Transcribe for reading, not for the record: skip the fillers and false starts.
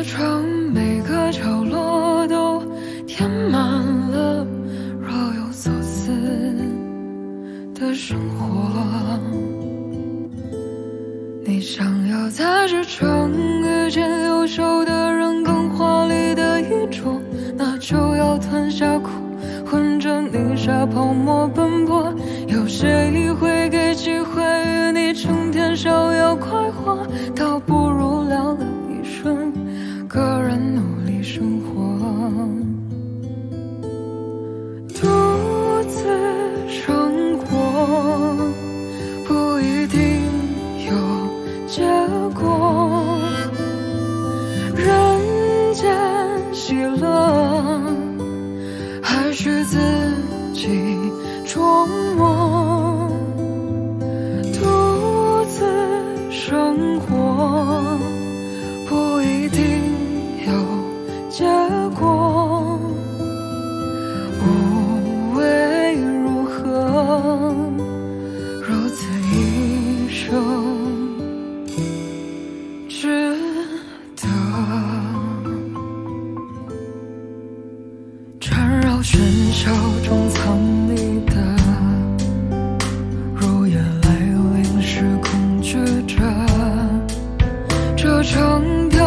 的窗，每个角落都填满了若有所思的生活。你想要在这城遇见优秀的人，更华丽的衣着，那就要吞下苦，混着泥沙泡沫奔波。有谁会给机会与你成天逍遥快活？倒不如聊聊一瞬，个人努力生活。独自生活不一定有结果，人间喜乐还需自己琢磨。独自生活不一定有结果，无谓如何如此一生值得。缠绕喧嚣中藏匿的，如夜来临时恐惧着，这城。